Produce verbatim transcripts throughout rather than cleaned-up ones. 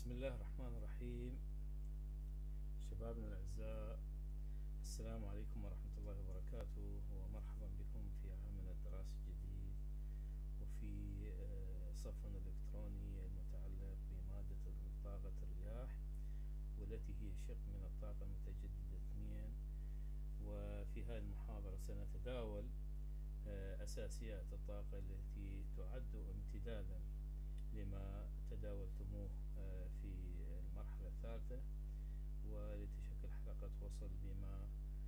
بسم الله الرحمن الرحيم. شبابنا الأعزاء، السلام عليكم ورحمة الله وبركاته، ومرحبا بكم في عامنا الدراسي الجديد وفي صفنا الإلكتروني المتعلق بمادة طاقة الرياح، والتي هي شق من الطاقة المتجددة اثنين. وفي هذه المحاضرة سنتداول أساسيات الطاقة التي تعد امتدادا لما تداولتموه في المرحلة الثالثة، ولتشكل حلقة وصل بما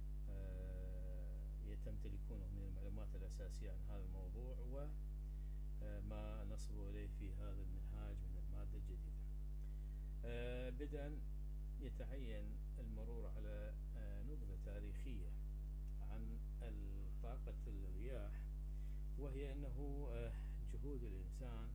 تمتلكونه من المعلومات الأساسية عن هذا الموضوع وما نصبو إليه في هذا المنهاج من المادة الجديدة. بدءا يتعين المرور على نبذة تاريخية عن طاقة الرياح، وهي أنه جهود الإنسان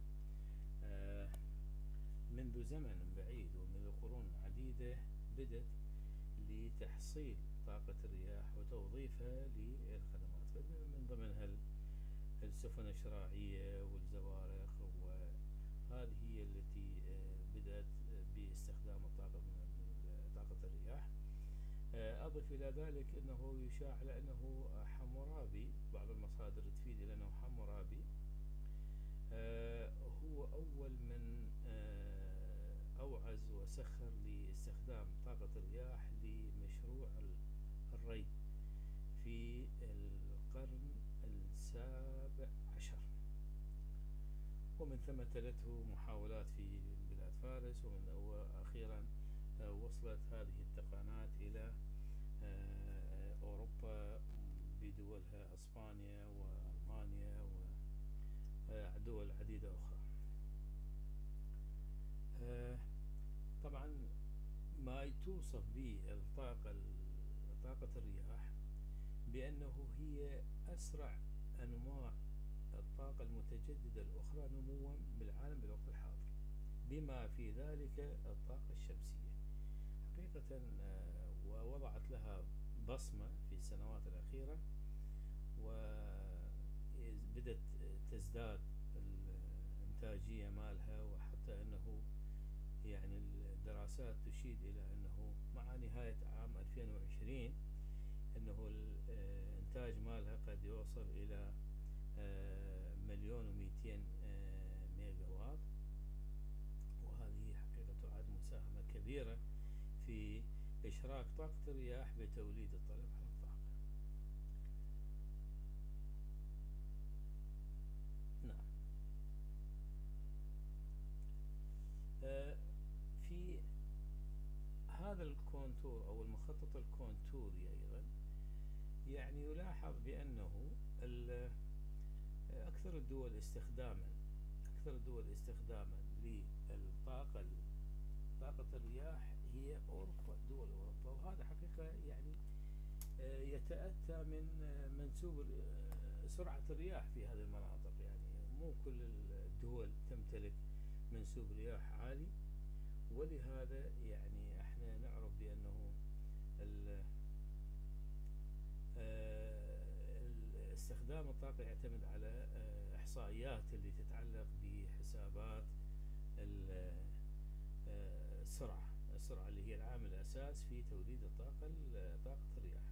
منذ زمن بعيد ومنذ قرون عديدة بدت لتحصيل طاقة الرياح وتوظيفها للخدمات، من ضمنها السفن الشراعية والزوارق، وهذه هي التي بدأت باستخدام الطاقة من طاقة الرياح. أضف إلى ذلك أنه يشاع على أنه حمورابي، بعض المصادر تفيد إلى أنه حمورابي هو أول من أوعز وسخر لاستخدام طاقة الرياح لمشروع الري في القرن السابع عشر، ومن ثم تلته محاولات في بلاد فارس، ومن وأخيرا وصلت هذه التقنيات إلى أوروبا بدولها إسبانيا وألمانيا ودول عديدة أخرى. طبعا ما توصف به الطاقة طاقة الرياح بأنه هي أسرع أنواع الطاقة المتجددة الأخرى نموا بالعالم بالوقت الحاضر، بما في ذلك الطاقة الشمسية حقيقة، ووضعت لها بصمة في السنوات الأخيرة، وبدت تزداد الإنتاجية مالها، وحتى أنه يعني الدراسات تشير إلى أنه مع نهاية عام ألفين وعشرين أنه الإنتاج مالها قد يوصل إلى مليون ومئتين ميجا وات، وهذه حقيقة تعد مساهمة كبيرة في إشراك طاقة الرياح بتوليد الطلب على الطاقة. نعم. في هذا الكونتور أو المخطط الكونتوري أيضا يعني يلاحظ بأنه أكثر الدول استخداما أكثر الدول استخداما للطاقة طاقة الرياح هي أوروبا، دول أوروبا، وهذا حقيقة يعني يتأتى من منسوب سرعة الرياح في هذه المناطق. يعني مو كل الدول تمتلك منسوب رياح عالي، ولهذا يعني احنا نعرف بأنه استخدام الطاقة يعتمد على إحصائيات اللي تتعلق بحسابات السرعة السرعة اللي هي العامل الأساس في توليد الطاقة طاقة الرياح،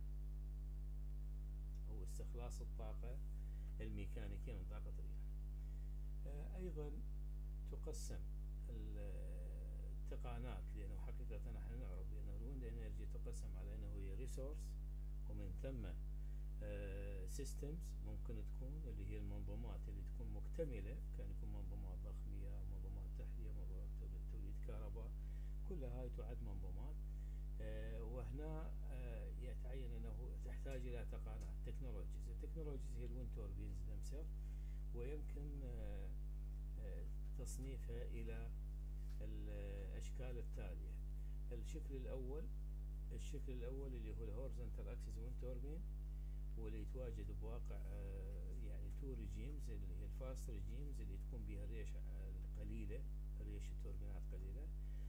أو استخلاص الطاقة الميكانيكية من طاقة الرياح. أيضا تقسم التقانات، لأنه حقيقة نحن نعرف بأنه الويند انرجي تقسم على أنه هي ريسورس، ومن ثم سيستمز ممكن تكون اللي هي المنظومات اللي تكون مكتملة، كان يكون منظومات ضخمية، منظومات تحلية، منظومات توليد كهرباء، كل هاي تعد منظومات. وهنا يتعين أنه تحتاج إلى تقانات تكنولوجيز. التكنولوجيز هي الويند توربينز themselves، ويمكن تصنيفها إلى الأشكال التالية. الشكل الأول الشكل الأول اللي هو الهورزنتال اكسس ويند توربين، واللي يتواجد بواقع يعني تو ريجيمز، اللي هي الفاست ريجيمز اللي تكون بها الريش القليلة، الريش التوربينات قليلة،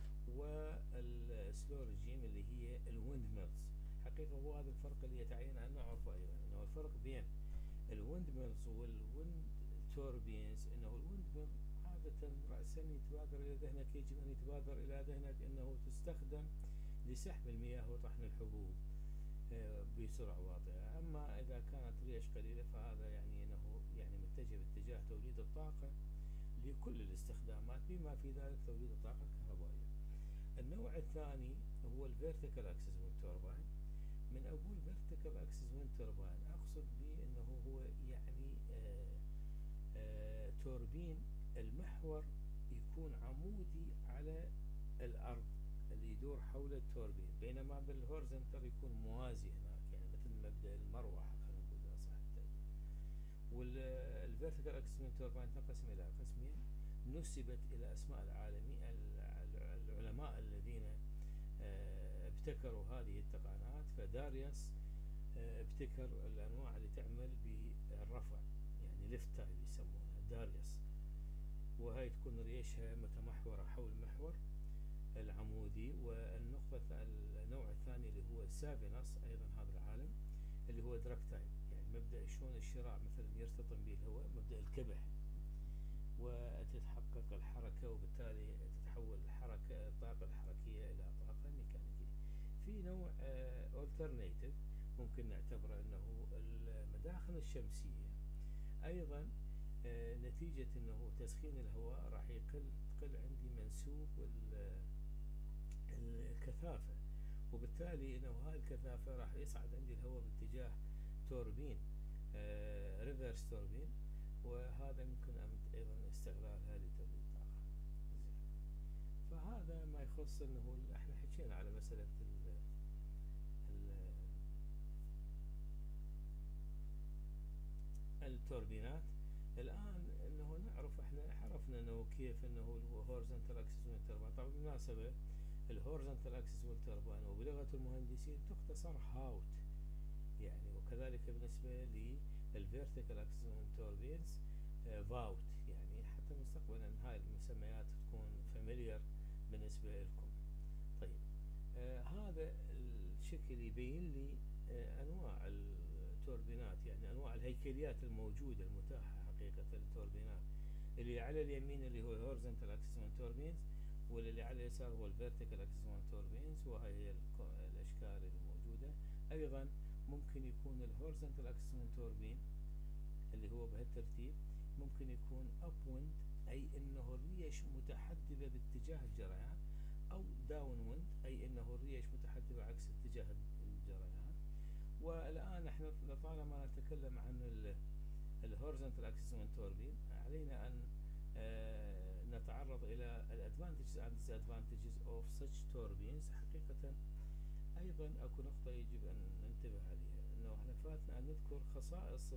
والسلو ريجيم اللي هي الويند ميلز. حقيقة هو هذا الفرق اللي يتعين أن نعرفه أيضا، أنه الفرق بين الويند ميلز والويند توربينز، أنه الويند ميل عادة رأسا يتبادر إلى ذهنك يجب أن يتبادر إلى ذهنك أنه تستخدم لسحب المياه وطحن الحبوب بسرعة واطئة. أما إذا كانت ريش قليلة فهذا يعني أنه يعني متجه باتجاه توليد الطاقة لكل الاستخدامات بما في ذلك توليد الطاقة الكهربائية. النوع الثاني هو الفيرتيكال اكسس ويند توربين. من أقول فيرتيكال اكسس ويند توربين أقصد به أنه هو يعني آآ آآ توربين المحور يكون عمودي على الأرض اللي يدور حول التوربين، بينما بالهورزنتال يكون موازي هناك، يعني مثل مبدأ المروحة خلينا نقول إذا صح التعبير. والفيرتيكال اكسس ويند توربين تنقسم إلى قسمين نسبت إلى أسماء العالمي العلماء الذين ابتكروا هذه التقنيات. فداريوس ابتكر الأنواع اللي تعمل بالرفع، يعني ليفت تايب يسمونها داريوس، وهي تكون ريشها متمحورة حول محور العمودي. والنقطة النوع الثاني اللي هو سافينوس أيضا هذا العالم اللي هو دراكتايل، يعني مبدأ شلون الشراع مثلا يرتطم به الهواء، مبدأ الكبح، وتتحقق الحركة وبالتالي تتحول الحركة الطاقة الحركية إلى طاقة ميكانيكية. في نوع alternative ممكن نعتبره أنه المداخن الشمسية أيضا نتيجة أنه تسخين الهواء راح يقل تقل عندي منسوب الكثافة، وبالتالي أنه هاي الكثافة راح يصعد عندي الهواء باتجاه توربين ريفرس توربين، وهذا ممكن أيضا استغلالها لتوليد طاقة. زين، فهذا ما يخص أنه احنا حكينا على مسألة ال ال التوربينات. الآن أنه نعرف احنا عرفنا أنه كيف أنه الهورزنتال اكسس ويند توربين. طبعا بالمناسبة الهورزنتال اكسس ويند توربين وبلغة المهندسين تختصر هاوت، يعني وكذلك بالنسبة للفيرتيكال اكسس ويند توربينز فاوت، يعني حتى مستقبلا هاي المسميات تكون فاميليار بالنسبة لكم. طيب آه هذا الشكل يبين لي آه أنواع التوربينات، يعني أنواع الهيكليات الموجودة المتاحة حقيقة للتوربينات. اللي على اليمين اللي هو الهورزنتال اكسس ويند توربينز، واللي على اليسار هو الفيرتيكال اكسس ويند توربينز، وهي هي الأشكال الموجودة. أيضا ممكن يكون الهورزنتال اكسس ويند توربين اللي هو بهالترتيب ممكن يكون upwind، أي أنه الريش متحدبة باتجاه الجريان، أو downwind أي أنه الريش متحدبة عكس اتجاه الجريان. والآن احنا لطالما نتكلم عن الهورزنتال اكسس ويند توربين علينا أن آه نتعرض إلى الادفانتجز and disadvantages of such turbines. حقيقة أيضا أكو نقطة يجب أن ننتبه عليها، أنه احنا فاتنا أن نذكر خصائص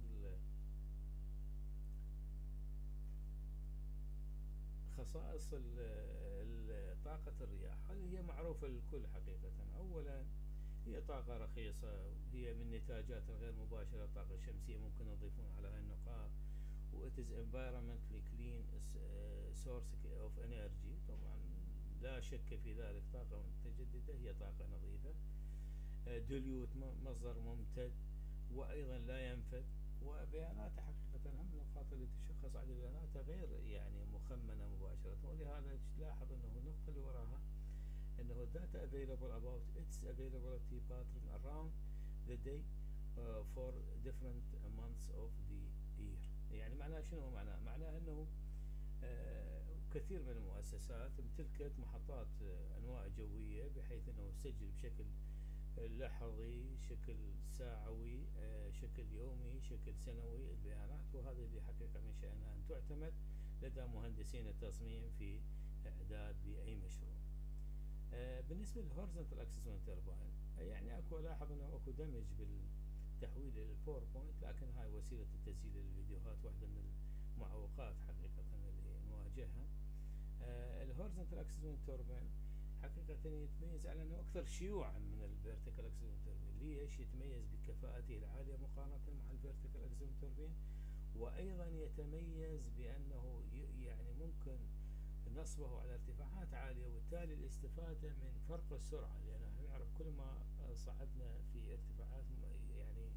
خصائص طاقة الرياح. هل هي معروفة للكل حقيقة؟ أولا هي طاقة رخيصة، وهي من نتاجات الغير مباشرة الطاقة الشمسية، ممكن نضيفون على هاي النقاط. و it is environmentally clean source of energy، طبعا لا شك في ذلك، طاقة متجددة هي طاقة نظيفة. ديليوت مصدر ممتد، وأيضا لا ينفذ، وبياناته حقيقة هم النقاط اللي تشخص على بياناته غير يعني مخمنة مباشرة. ولهذا تلاحظ أنه النقطة اللي وراها أنه data available about its availability pattern around the day uh, for different months of the year. يعني معناه شنو؟ معناه معناه أنه آه كثير من المؤسسات امتلكت محطات آه أنواع جوية، بحيث أنه تسجل بشكل لحظي، شكل ساعوي، آه شكل يومي، شكل سنوي البيانات، وهذا اللي حقيقة من شأنها أن تعتمد لدى مهندسين التصميم في إعداد لأي مشروع. آه بالنسبة للهورزنتال اكسس ويند توربين يعني اكو الاحظ انه اكو دمج بالتحويل الى الباوربوينت، لكن هاي وسيلة التسجيل للفيديوهات واحدة من المعوقات حقيقة اللي نواجهها. آه الهورزنتال اكسس ويند توربين حقيقة يتميز على انه اكثر شيوعا من الفيرتيكال اكسس ويند توربين. ليش؟ يتميز بكفاءته العالية مقارنة مع الفيرتيكال اكسس ويند توربين، وايضا يتميز بانه يعني ممكن نصبه على ارتفاعات عالية، وبالتالي الاستفادة من فرق السرعة، لأن نعرف كل ما صعدنا في ارتفاعات يعني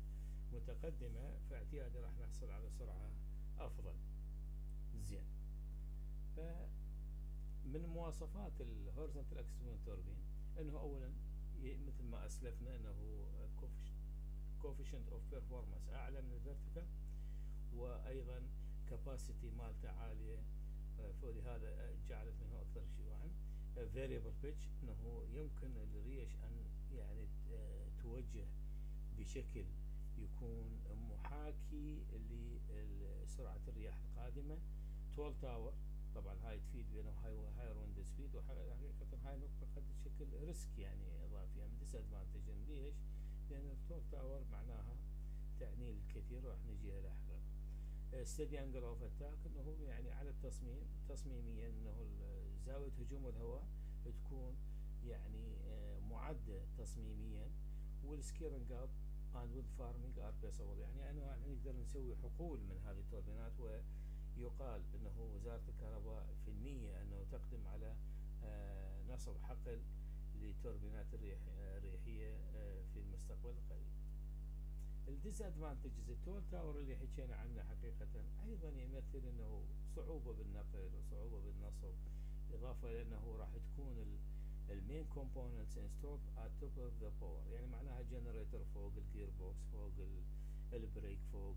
متقدمة فاعتيادي راح نحصل على سرعة أفضل. زين، فمن مواصفات الهورزنتال اكسس ويند توربين انه اولا مثل ما اسلفنا انه coefficient of performance اعلى من الفيرتيكال، وايضا كاباسيتي مالته عاليه، فلهذا جعلت منه اكثر شيوعا. variable pitch انه يمكن الريش ان يعني توجه بشكل يكون محاكي لسرعه الرياح القادمه. تول تاور طبعا هاي تفيد بانه هاير ويند سبيد، وحقيقه هاي النقطه قد تشكل ريسك يعني اضافي من ديس ادفانتج. ليش؟ لان التول تاور معناها تعني الكثير، راح نجيها لاحقا. ستدي انجل اوف اتاك انه يعني على التصميم تصميميا انه زاويه هجوم الهواء تكون يعني معده تصميميا، والسكيرنج اب اند ويل فارمينج ار بيسبل، يعني انه نقدر نسوي حقول من هذه التوربينات. ويقال انه وزاره الكهرباء في النيه انه تقدم على نصب حقل لتوربينات الريح الريحيه في المستقبل القريب. الديس ادفانتجز التول تاور اللي حكينا عنه حقيقه ايضا يمثل انه صعوبه بالنقل وصعوبه بالنصب، اضافه لانه راح تكون المين كومبوننتس انستولد ات توب اوف ذا باور، يعني معناها جنريتور فوق، الجير بوكس فوق، البريك فوق،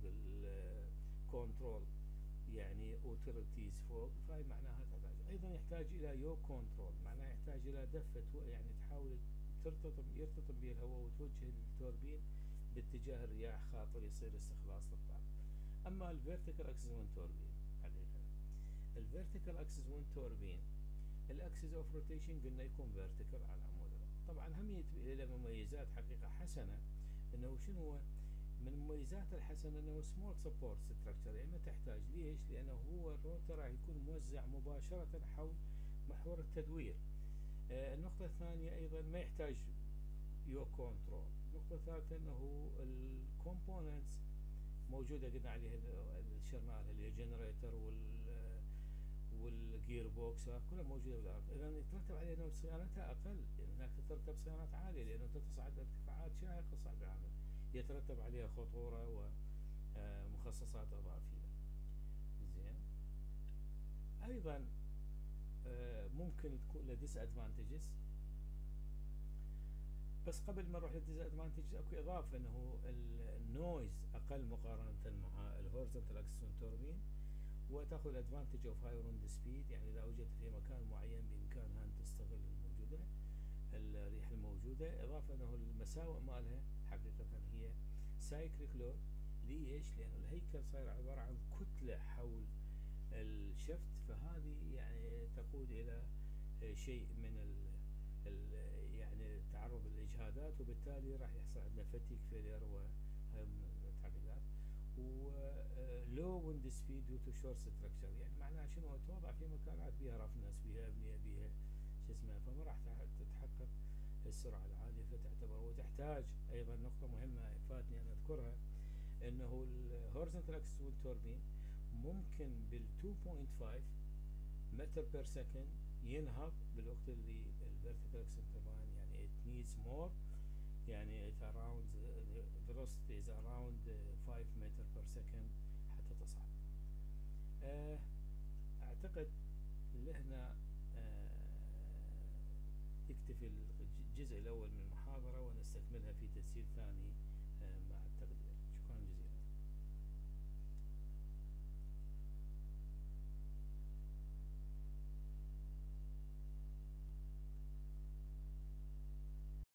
الكنترول يعني اوتوريتيز فوق. فهي معناها تحتاج ايضا يحتاج الى يو كنترول، معناها يحتاج الى دفه يعني تحاول ترتطم يرتطم به الهواء وتوجه التوربين باتجاه الرياح خاطر يصير استخلاص للطاقه. اما الفيرتيكال اكسس ويند توربين حقيقه الفيرتيكال اكسس ويند توربين الاكسس اوف روتيشن قلنا يكون فيرتيكال على عمود. طبعا هم له مميزات حقيقه حسنه، انه شنو هو من مميزات الحسنه انه سمول سبورت ستراكشر، يعني ما تحتاج. ليش؟ لانه هو الروتر راح يكون موزع مباشره حول محور التدوير. آه النقطه الثانيه ايضا ما يحتاج يو كنترول. النقطه الثالثه انه الكومبوننتس موجوده قلنا عليها الشرنال اللي هي الجنريتور وال والجير بوكس كلها موجوده بالارض. اذا يترتب عليه انه صيانتها اقل، يعني هناك تترتب صيانات عاليه لانه تصعد ارتفاعات شاهقه صعب العمل، يترتب عليها خطوره ومخصصات اضافيه. زين. ايضا ممكن تكون له ديس ادفانتجز، بس قبل ما نروح للديس ادفانتجز اكو اضافه انه النويز اقل مقارنه مع الهورزنتال اكسس ويند توربين، وتاخذ ادفانتج اوف هاي ويند سبيد، يعني اذا وجدت في مكان معين بامكانها ان تستغل الموجوده الريح الموجوده. اضافه انه المساوئ مالها حقيقه هي سايكليك لود. ليش؟ لانه الهيكل صاير عباره عن كتله حول الشفت، فهذه يعني تقود الى شيء من ال ال يعني تعرض للاجهادات، وبالتالي راح يحصل عندنا فتيك فيلير وهي التعقيدات. ولو ويند سبيد دو تو شورت ستراكشر، يعني معناها شنو؟ توضع في مكانات بها رفنس بها ابنيه بها شو اسمه، فما راح تتحقق السرعه العاليه. فتعتبر وتحتاج ايضا نقطه مهمه فاتني ان اذكرها، انه الهورزنتال اكسس ويند توربين ممكن بال اثنين فاصلة خمسة متر بير سكند ينهض، بالوقت اللي الفيرتيكال اكسس توربين يعني it needs more، يعني it around the velocity is around five meter per second حتى تصعد. اعتقد لهنا تكتفي الجزء الاول من المحاضرة، ونستكملها في تسجيل ثاني